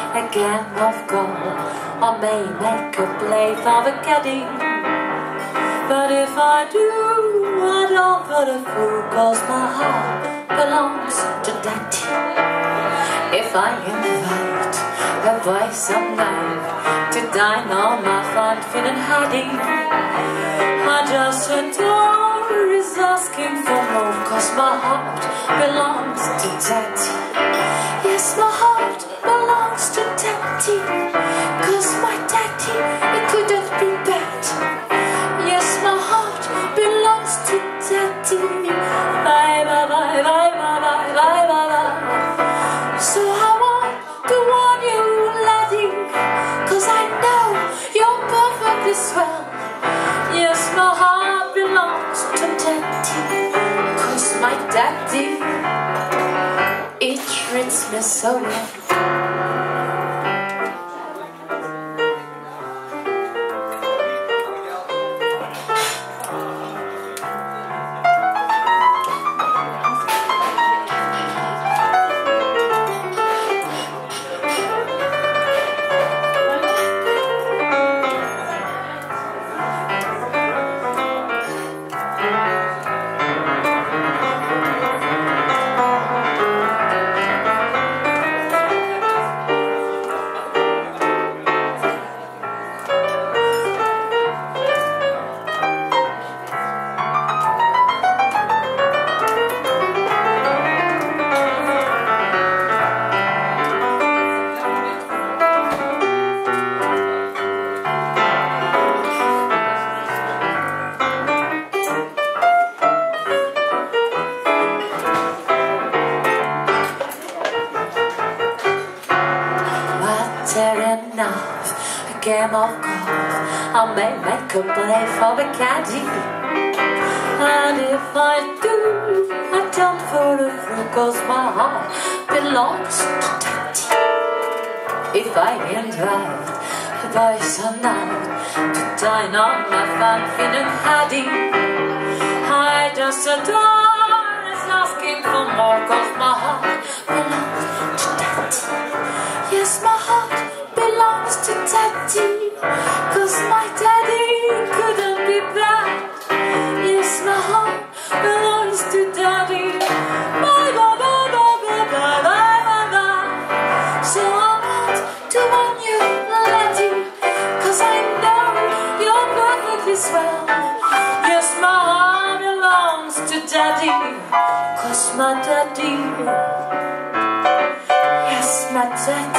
a game of golf, I may make a play for the caddy. But if I do, I don't put a fool, 'cause my heart belongs to Daddy. If I invite a boy some night to dine on my fun Finn and Hattie, I just adore his asking for more, 'cause my heart belongs to Daddy. Yes, my heart belongs to Daddy, 'cause my Daddy, it couldn't be bad. Yes, my heart belongs to Daddy. Bye, bye, bye, bye, bye, bye, bye, bye, bye. So I want to warn you, laddie, 'cause I know you're perfectly swell. Yes, my heart belongs to Daddy, 'cause my Daddy, he treats me so well. Enough, a game of golf, I may make a play for the caddy. And if I do, I don't fall through, 'cause my heart belongs to Daddy. If I invite a boy some night to dine on my fun Finn and Hattie, I just adore his asking for more, 'cause my heart belongs to Daddy. Yes, my heart belongs to Daddy, 'cause my Daddy couldn't be bad. Yes, my heart belongs to Daddy. Bye, bye, bye, bye, bye, bye, bye, bye, bye. So I want to warn you, laddie, 'cause I know you're perfectly swell. Yes, my heart belongs to Daddy, 'cause my Daddy, yes, my Daddy,